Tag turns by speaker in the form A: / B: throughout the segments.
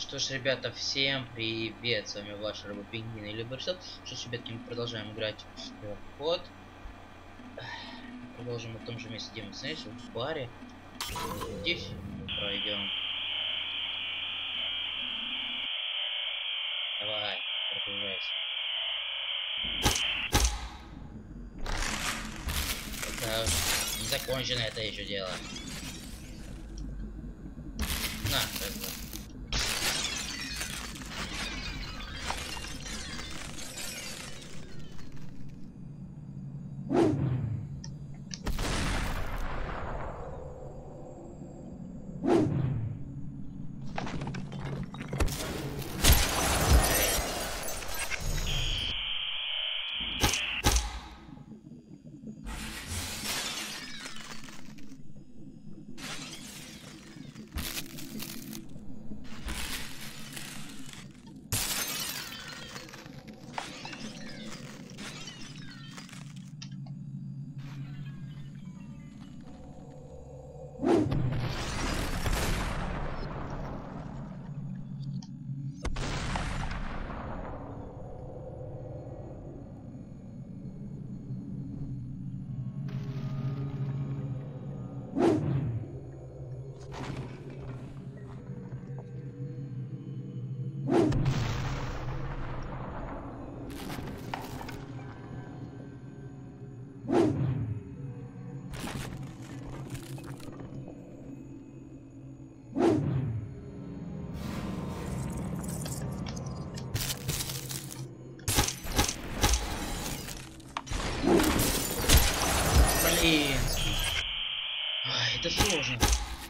A: Что ж, ребята, всем привет, с вами ваш Робопингвин или Барсет. Что ж, ребятки, мы продолжаем играть в код. Продолжим на том же месте, где мы остановились, в баре. Здесь мы пройдем. Давай, прогружайся. Это не закончено это еще дело. На, как бы. Блин. Ай, это сложно.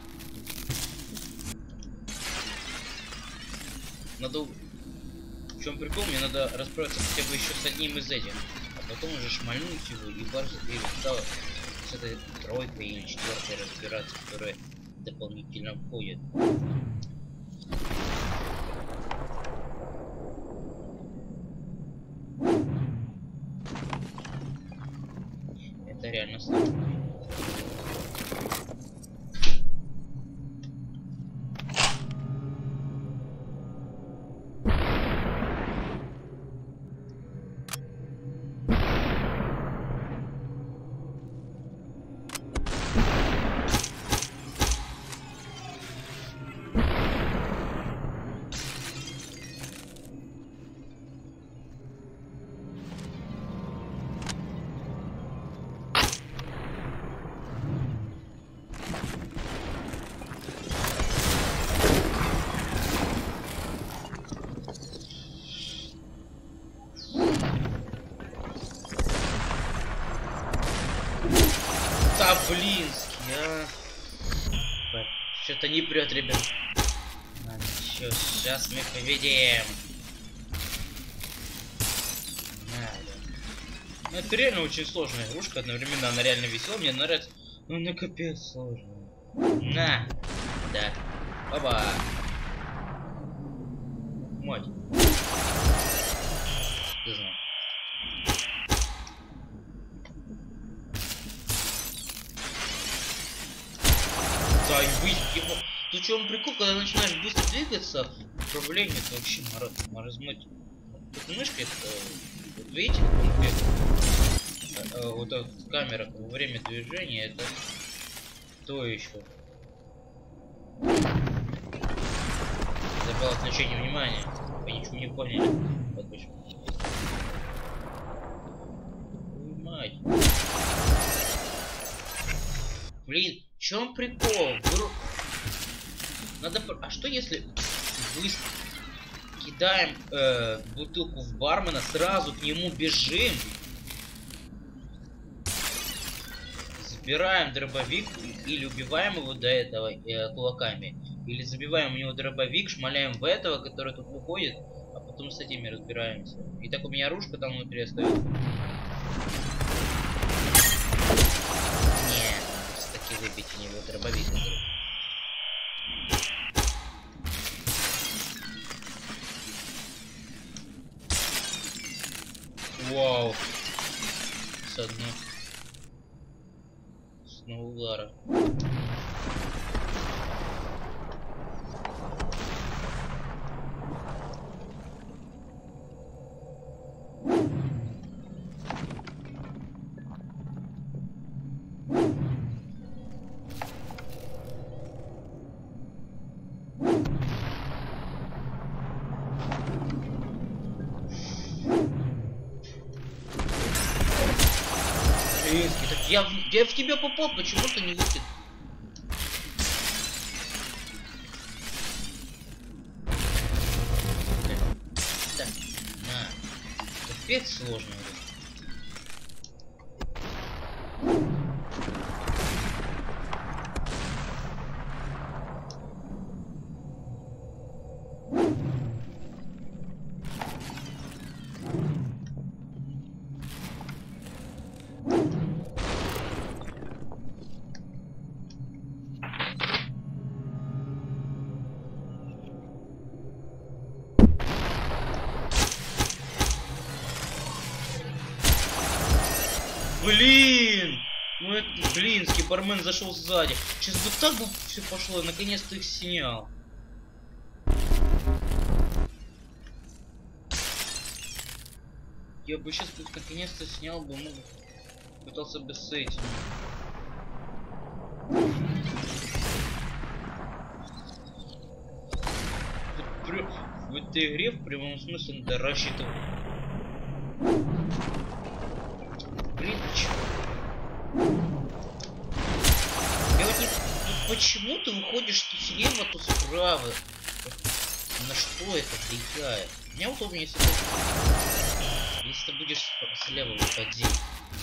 A: Надо... В чем прикол? Мне надо расправиться хотя бы еще с одним из этих. А потом уже шмальнуть его и с этой тройкой или четверкой разбираться, которая дополнительно входит. Это реально сложно. Да блинский, а. Что-то не прет, ребят. Сейчас мы победим. Ну, это реально очень сложная игрушка, одновременно она реально веселая, мне нравится. Ну, она капец сложная. На! Да. Оба! Мать. Ты знал. Да, и быть его. Тут что он прикол, когда начинаешь быстро двигаться, управление это вообще маразмать. Тут мышка это. Вот видите, вот эта камера во время движения это то еще. Забыл отключение внимания. Вы ничего не поняли. Мать. Блин, в чем прикол? Надо... А что если мы кидаем бутылку в бармена, сразу к нему бежим, забираем дробовик или убиваем его до этого кулаками, или забиваем у него дробовик, шмаляем в этого, который тут выходит, а потом с этими разбираемся. И так у меня оружка там внутри остается. Нет, все-таки выбить у него дробовик. Вау. С одного удара. Я в тебя попал, почему-то не выкид. Так, на. Капец сложно. Блин! Ну это, блин, скипармен зашел сзади. Сейчас бы так бы все пошло, наконец-то их снял. Я бы сейчас наконец-то снял бы, ну, пытался бы с этим. В этой игре в прямом смысле надо рассчитывать. Блин, я вот не... Почему ты выходишь то слева, то справа? На что это влияет? Мне удобнее, если ты будешь слева выходить.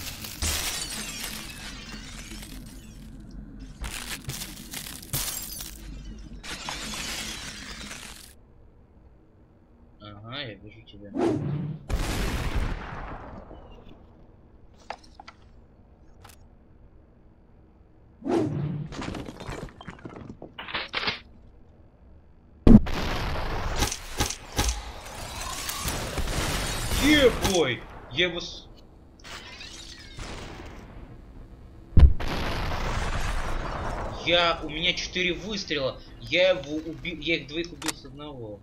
A: Ага, я вижу тебя. Ебой! Я вас... У меня 4 выстрела. Я его убил, я их двоих убил с одного.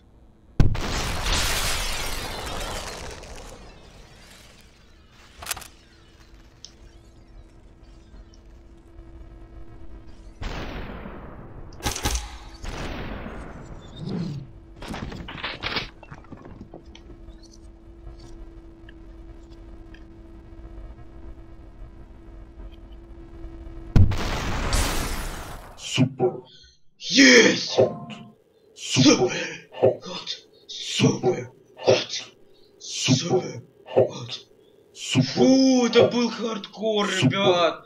B: Super.
A: Есть!
B: Super.
A: Hot. Супер hot. Супер hot. Фу, это был хардкор, ребят.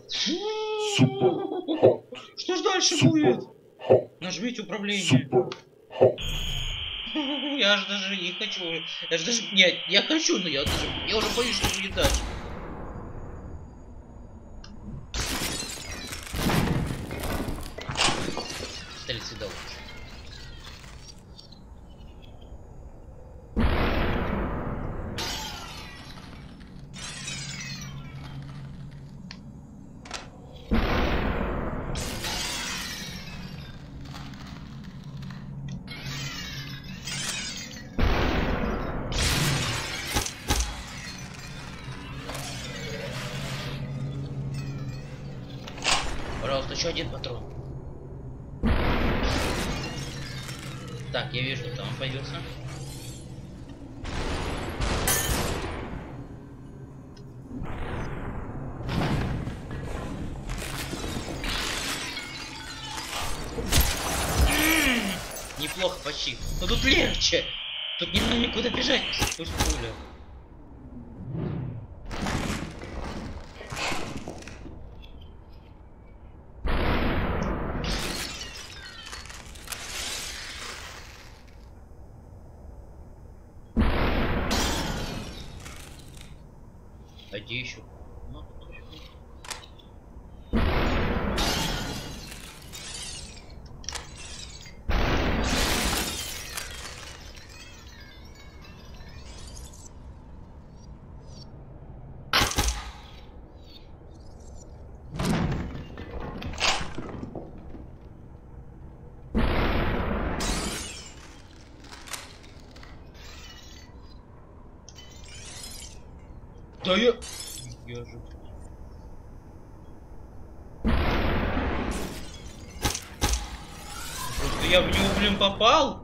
A: Что ж дальше будет? Нажмите управление. Я же даже не хочу. Я же даже... Нет, я хочу, но я уже боюсь, что будет дальше. Стрелять всегда лучше. Пожалуйста, еще один патрон. Так, я вижу, там он появился. Неплохо почти. Но тут легче. Тут не надо никуда бежать. Пусть пуля. А где еще? Да я же... Просто я в него, блин, попал?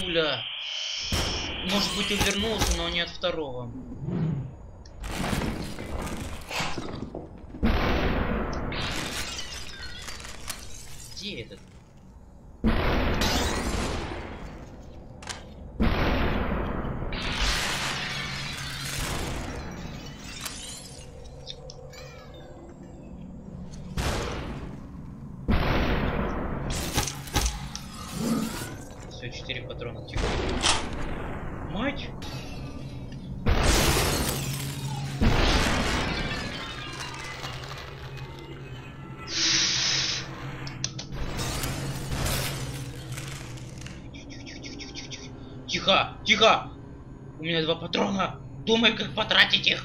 A: бля. Может быть, увернулся, но не от второго. Где этот? Все, 4 патрона тихо. Мать! Тихо! Тихо! У меня 2 патрона! Думай, как потратить их!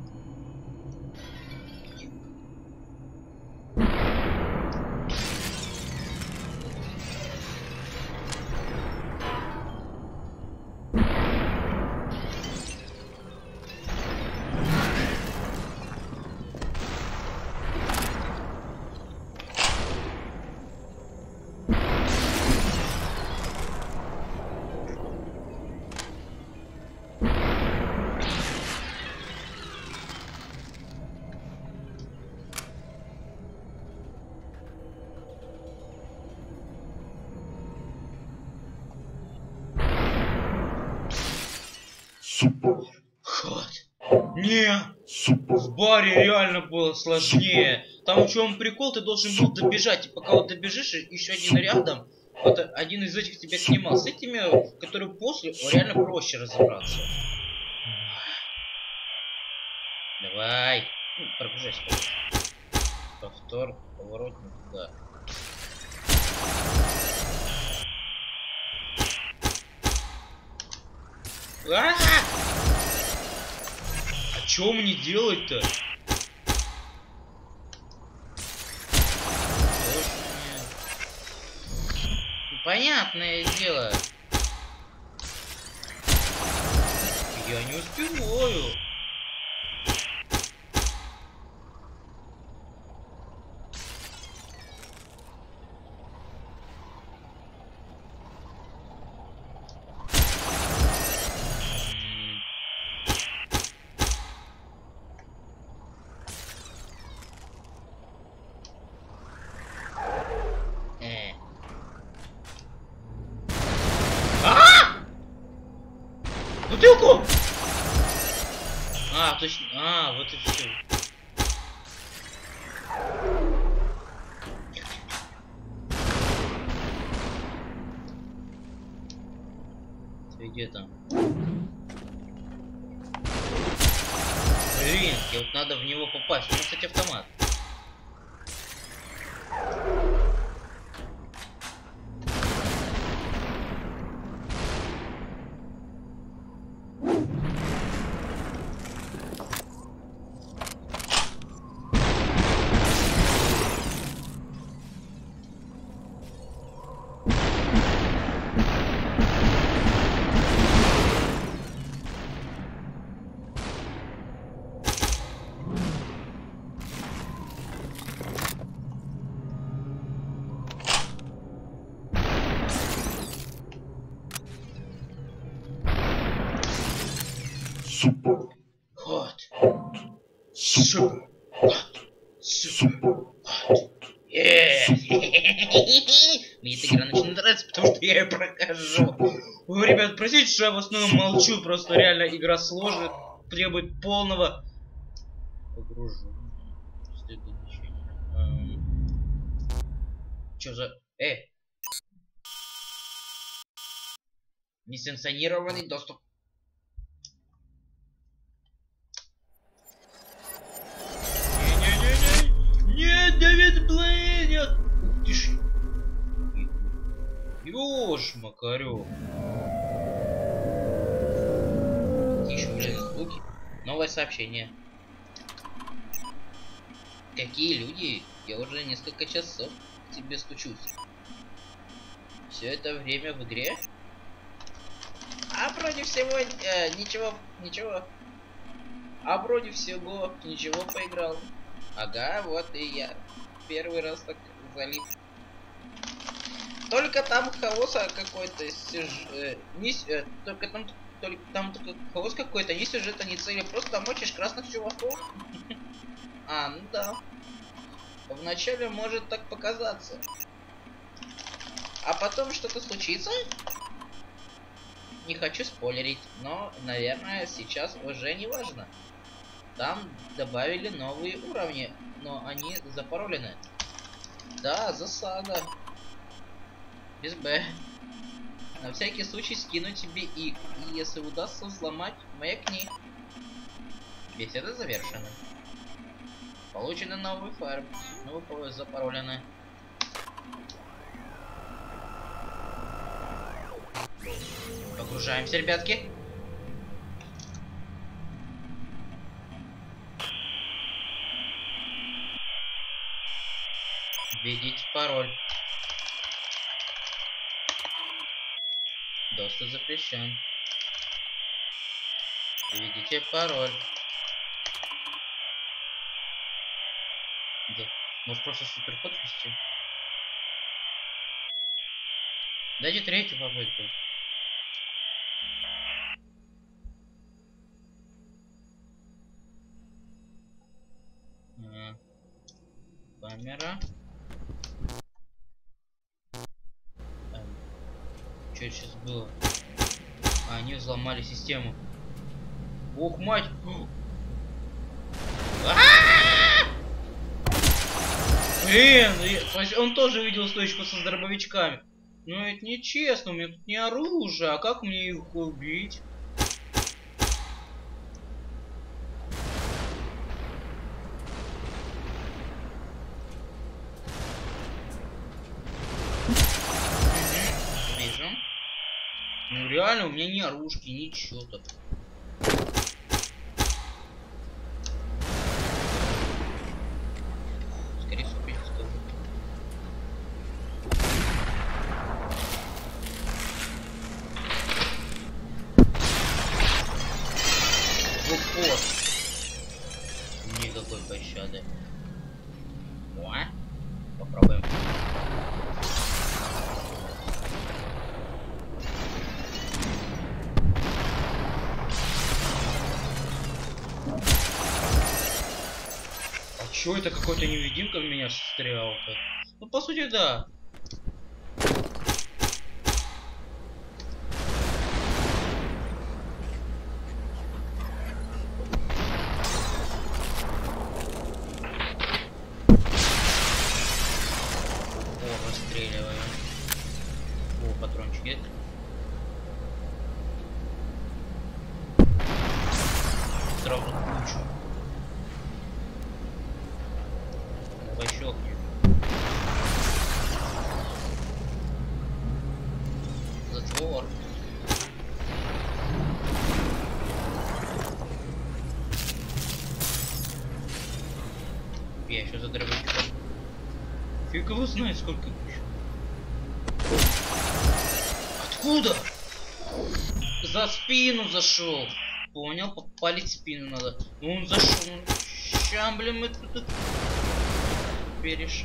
B: Супер.
A: Ход. Не!
B: Супер.
A: В баре реально было сложнее. Там в чем прикол, ты должен был добежать. И пока вот добежишь, еще один рядом. Вот один из этих тебя снимал. С этими, которые после, реально проще разобраться. Давай. Ну, пробежать. Повтор, поворот не туда. А чё мне делать-то? Понятное дело. Я не успеваю. Бутылку! А, точно. А, вот и все. Ты где там? Блин, вот надо в него попасть. У него, кстати, автомат.
B: Супер.
A: Ход.
B: Супер. Супер.
A: Мне эта игра начинает нравиться, потому что я ее прохожу. Ой, ребят, простите, что я в основном молчу, просто реально игра сложная, требует полного погружения. Чё за... Несанкционированный доступ. Нет, Давид, блин, нет. Ты ж... Ёж, Макарёв. Тише, блин, звуки. Новое сообщение. Какие люди? Я уже несколько часов к тебе стучусь. Все это время в игре? А вроде всего... ничего. А вроде всего ничего поиграл. Ага, вот и я. Первый раз так залип. Только там хаоса какой-то только там только хаос какой-то, ни сюжета, ни цели, просто мочишь красных чуваков. А, ну да. Вначале может так показаться. А потом что-то случится? Не хочу спойлерить, но, наверное, сейчас уже не важно. Там добавили новые уровни, но они запаролены. Да, засада. Без Б. На всякий случай скину тебе и если удастся взломать, маякни. Беседа завершена. Получены новый файл. Новый поезд запаролены. Погружаемся, ребятки. Введите пароль. Доступ запрещен. Введите пароль. Да. Может просто суперкод ввести? Дайте третью попытку. Камера. Что это сейчас было? А, они взломали систему. Ох, мать! Блин, он тоже видел стойку со дробовичками. Ну это нечестно, у меня тут не оружие, а как мне их убить? Вижу. Ну реально, у меня ни оружки, ничего-то. Скорее всего, придется тоже. В упор. Никакой пощады. О, попробуем. Чё это, какой-то невидимка в меня встрял? Ну по сути да. О, расстреливаю. О, патрончики. Сразу кучу. Щелкни. Затвор. Я еще задробочу. Фиг его знает, сколько еще. Откуда? За спину зашел. Понял, попалить спину надо. Ну он зашел. Ща, блин, мы тут перешли.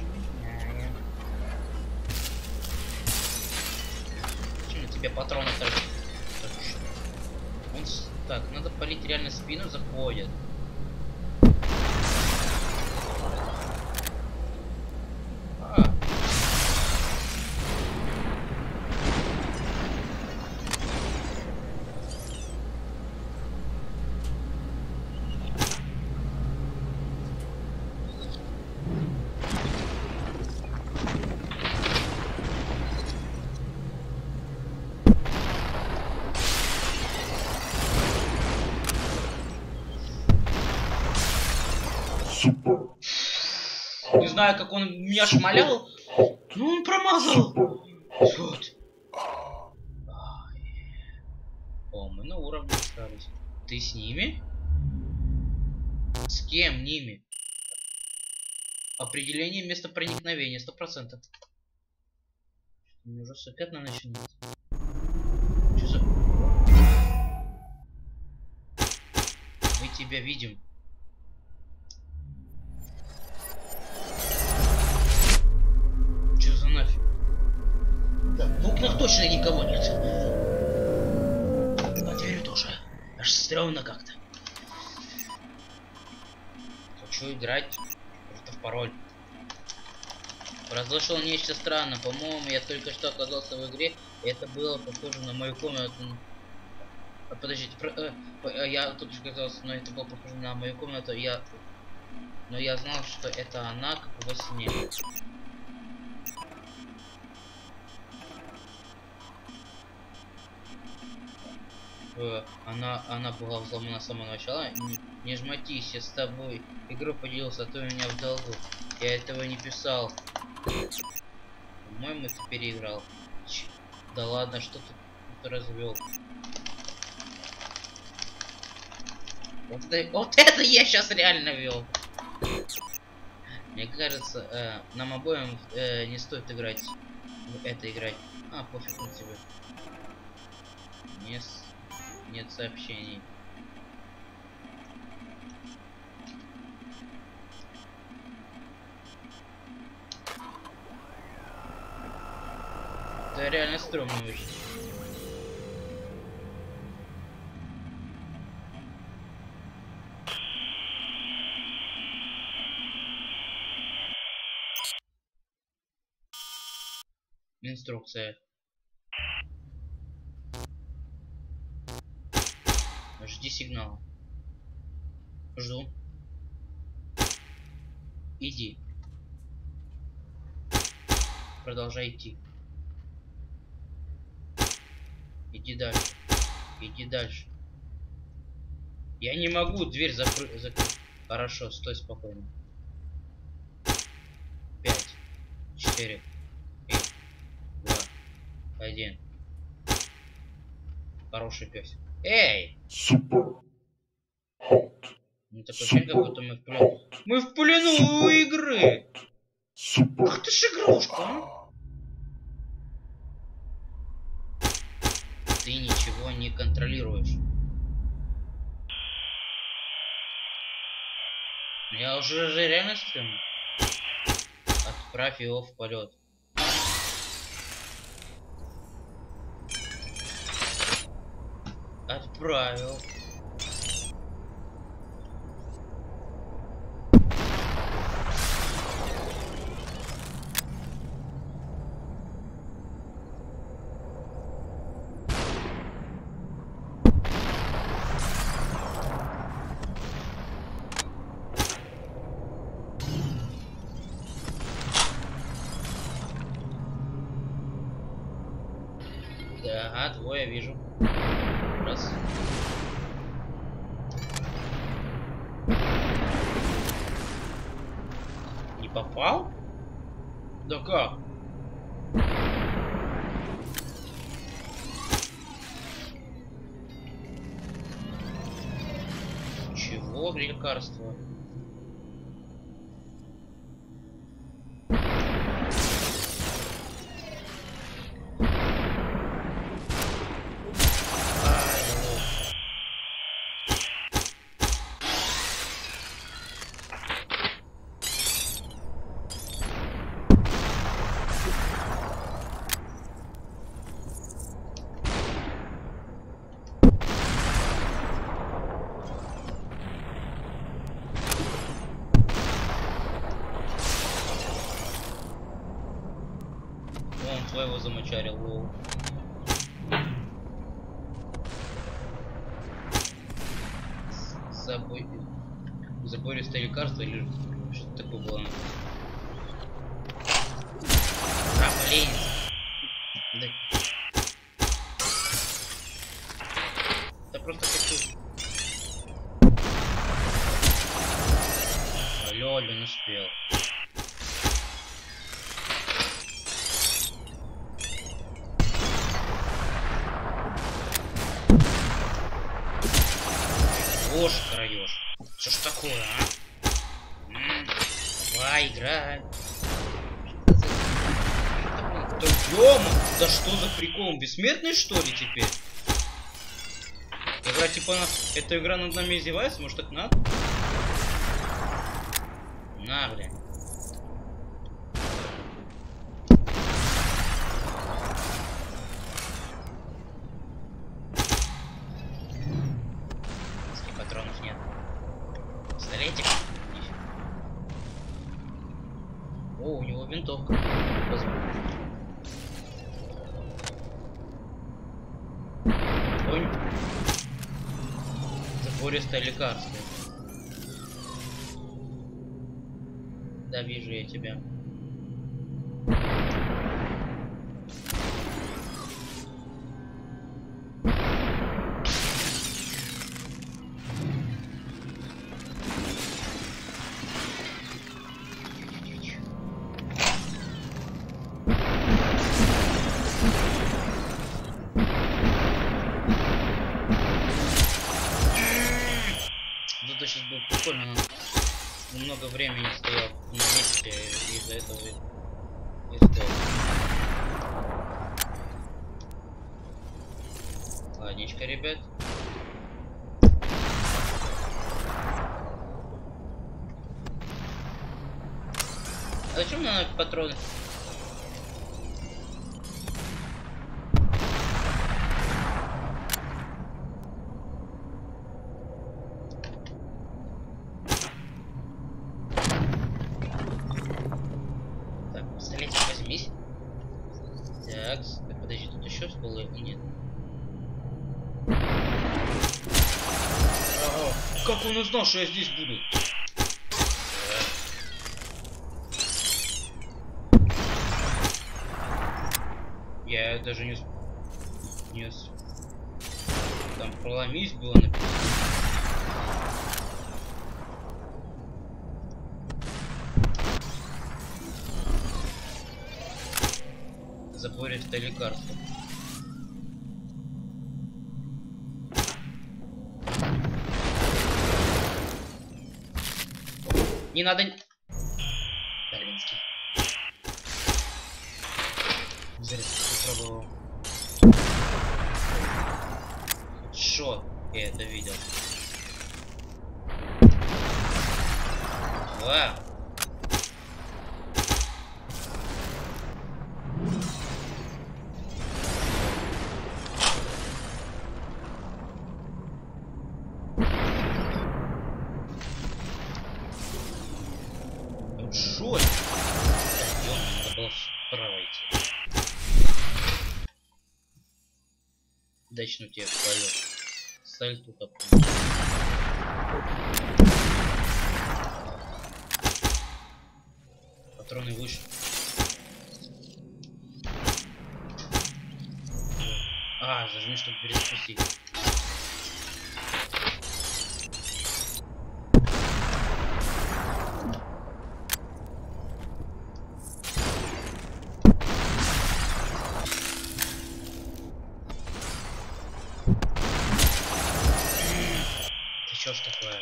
A: Почему тебе патроны так? Так, надо полить реально спину, заходит. Не знаю, как он меня шмалял, но он промазал. Вот. О, мы на уровне остались. Ты с ними? С кем ними? Определение места проникновения 100%. Мне уже сопятно начинается. Что за... Мы тебя видим. Что за нафиг? Аж стрёмно как-то. Хочу играть. Чертов пароль. Произошло нечто странное. По-моему, я только что оказался в игре, и это было похоже на мою комнату. Подождите, я тут же оказался, но это было похоже на мою комнату. Но я знал, что это она, как во сне. Она была взломана с самого начала. Не жмотись, я с тобой игру поделился, а то у меня в долгу. Я этого не писал. По-моему, ты переиграл. Да ладно, что ты развел? Вот это я сейчас реально вел. Мне кажется, нам обоим не стоит играть в это играть. А, пофиг на тебя. Нет сообщений. Это реально стрёмно вышло. Инструкция. Жди сигнала. Жду. Иди. Продолжай идти. Иди дальше. Иди дальше. Я не могу дверь закрыть. Хорошо, стой спокойно. 5, 4, 3, 2, 1. Хороший пес. Эй!
B: Super hot.
A: Ну такое ощущение, как будто мы в плену. Мы в плену у игры!
B: Super.
A: Ах ты ж игрушка, а? Ты ничего не контролируешь. Я уже реально стримлю. Отправь его в полет. Отправил. Да, двое вижу. Раз. Не попал? Да как? Чего лекарство? Вон твоего замочарил, лоу. Забористое лекарство или что-то такое было. А, блин. Да. Да просто хочу. Алло, не успел. Боже, краешь. Что ж такое, а? Давай, играй. Да ёма! Да что за прикол? Бессмертный, что ли, теперь? Игра типа эта игра над нами издевается, может так надо? На, бля. Винтовка. Позволь. Огонь. Запористое лекарство. Да, вижу я тебя. Это сейчас было прикольно, но много времени стоял на месте, и из-за этого и сдох. Ладненько, ребят. А зачем нам патроны? Возьмись. Так, подожди, тут еще стволы? Нет. Ага, как он узнал, что я здесь буду? Я даже не там проломись было написано. Запористое лекарство. Не надо. Таллинский. Зря попробовал. Шо? Я это видел. Вау. Шо? Надо было справа идти. Удачно тебе полет. Сальту такой. Патроны выше. А, зажми, чтобы перезапустить. Что ж такое?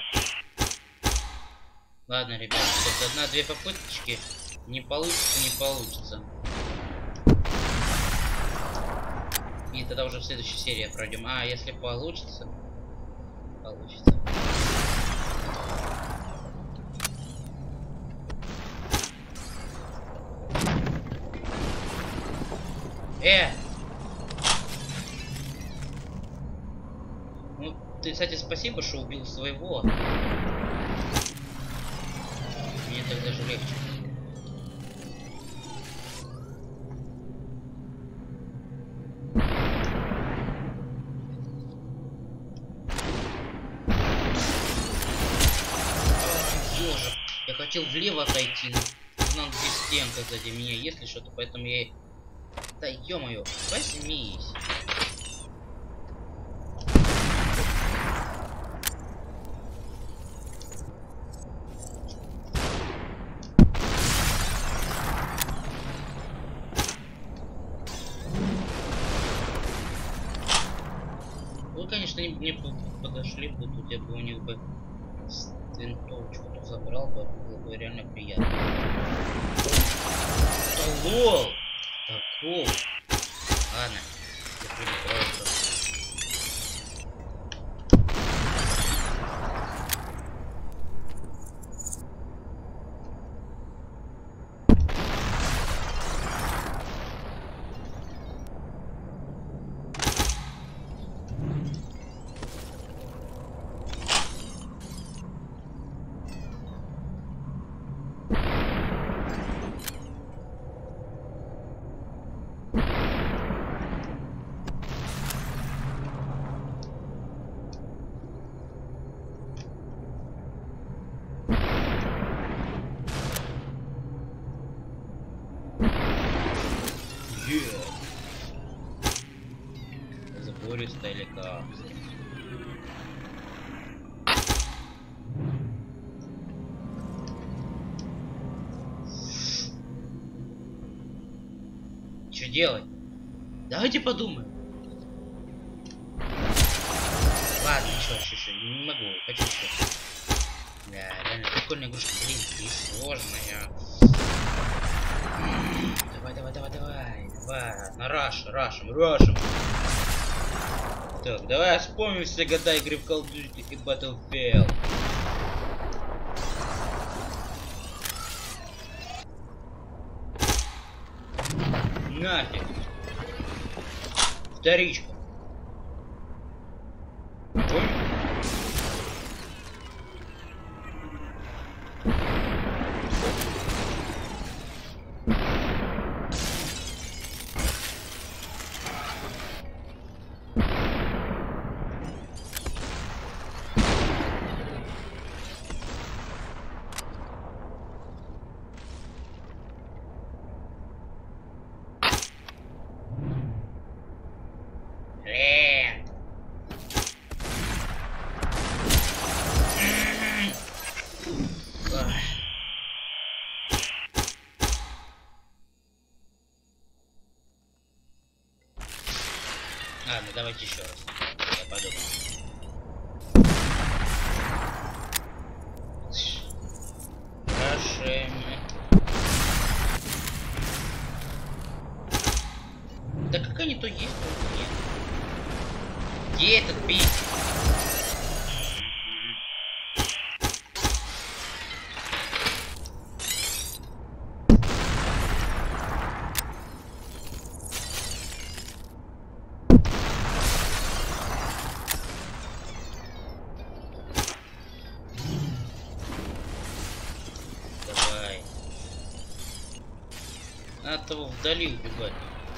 A: Ладно, ребят, тут одна-две попыточки. Не получится, не получится. И тогда уже в следующей серии пройдем. А, если получится, получится. Ну, ты, кстати, спасибо, что убил своего. Мне так даже легче. Ёжик. Я хотел влево отойти, но знал, где стенка сзади меня, если что-то, поэтому я... Да ё-моё, возьмись. Вы, конечно, не подошли бы, тут я бы у них бы винтовочку забрал бы, было бы реально приятно. Да лол! Такого. Ладно, я прибегаю просто. Забористое лекарство. Что делать? Давайте подумаем. Ладно, еще, не могу, хочу еще. Да, реально, прикольная игрушка, блин, и сложная. Давай, на рашем. Так, давай вспомним все года игры в Call of Duty и Battlefield. Нафиг. Вторичка. Понял? Ладно, давайте еще раз. Я подумаю. Рашем. Да как они то есть, то нет. Где этот пить? Надо того вдали убегать.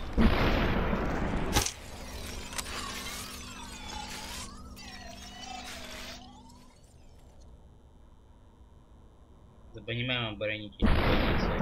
A: Да понимаем, оборонительная позиция.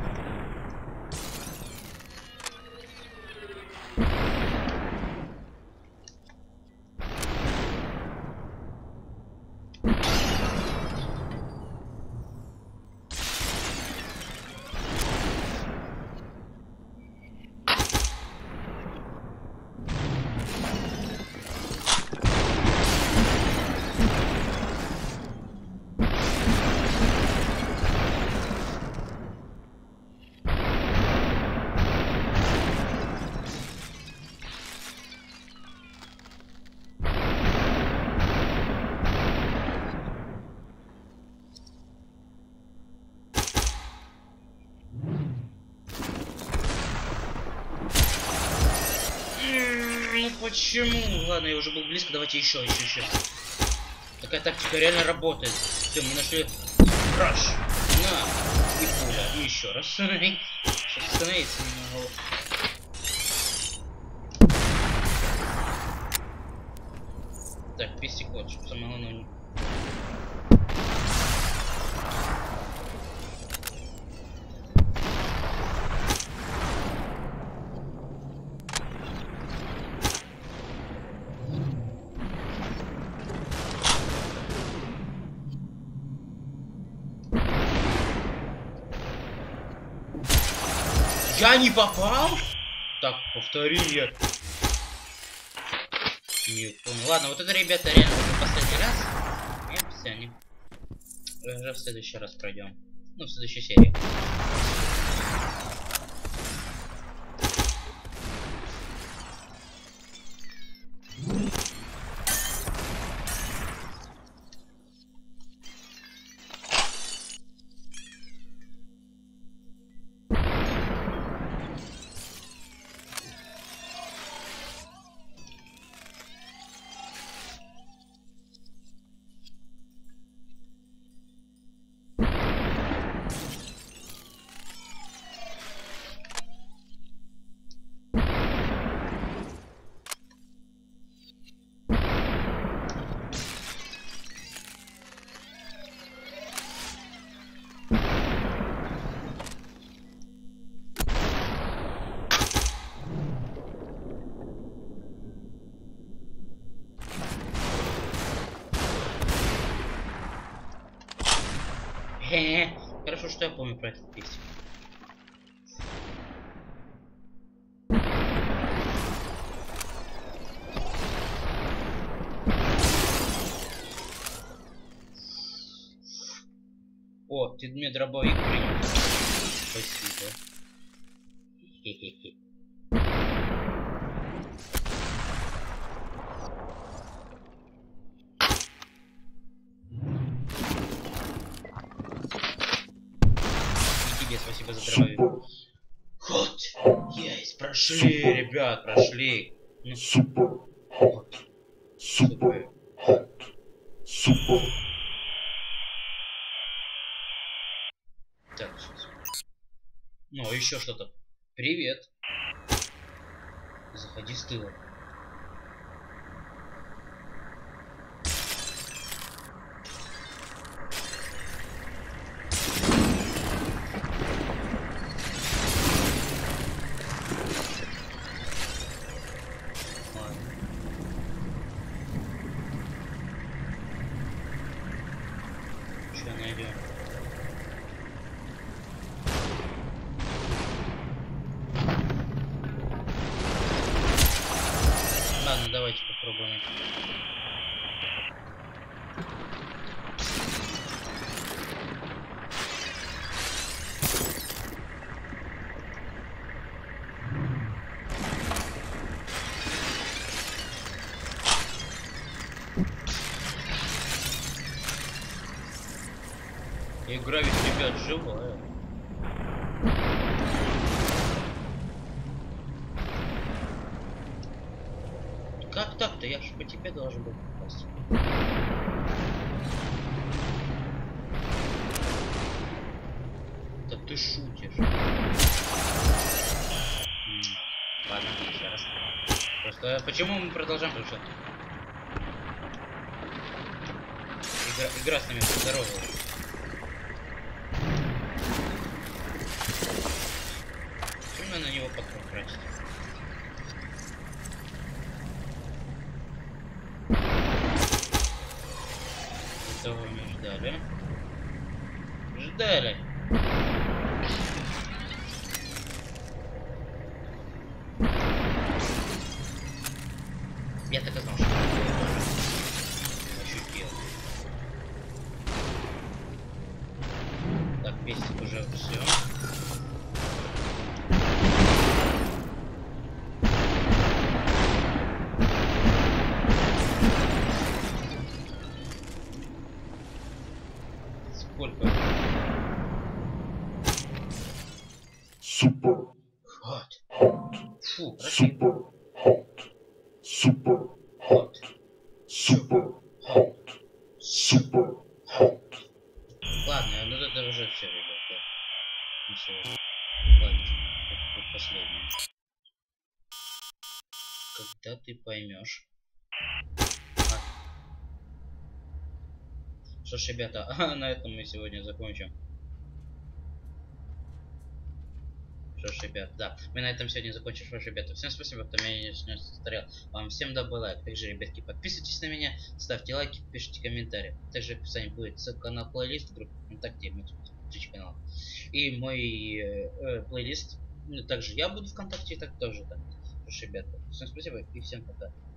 A: Ну почему? Ладно, я уже был близко, давайте еще. Такая тактика реально работает. Все, мы нашли раш. На. И пуля. И еще раз. Сейчас остановиться не могу. Так, 5 секунд, чтобы самое главное. Я не попал? Так, повтори я. Не понял. Ладно, вот это, ребята, реально уже последний раз. И все, они уже в следующий раз пройдем. Ну, в следующей серии. Хорошо, что я помню про этот песню. О, ты мне дробовик принес. Спасибо. Хе-хе-хе. И тебе спасибо за дробовик. Вот! Есть! Прошли, ребят, прошли! Ну,
B: Super
A: вот.
B: Super hot. Super.
A: Так, сейчас. Ну, еще что-то. Привет. Заходи с тыла. Ладно. Что найдем? Ладно, давайте попробуем. Игра ведь, ребят, живая. Как так-то? Я же по тебе должен был попасть. Да ты шутишь. Ладно, еще раз. Просто почему мы продолжаем? Потому что игра с нами поздоровалась. Почему надо на него патрон тратить? Этого не ждали. Ждали. Я так и знал, что ощутил. Так, пестик уже все. Сколько?
B: Super
A: Вот.
B: hot.
A: Фу, прошли.
B: Super hot. Super hot. Super hot. Super hot.
A: Ладно, ну это уже все, ребята. Ну, всё. Ладно, это будет последнее. Когда ты поймешь. Что ж, ребята, на этом мы сегодня закончим. Что ж, ребят, да, мы на этом сегодня закончим. Что ж, ребята, всем спасибо, кто меня не смотрел. Вам всем добрый лайк. Также, ребятки, подписывайтесь на меня, ставьте лайки, пишите комментарии. Также в описании будет ссылка на плейлист, группу ВКонтакте, мой Twitch канал. И мой плейлист. Ну, также я буду ВКонтакте, так тоже, да. Что ж, ребята, всем спасибо и всем пока.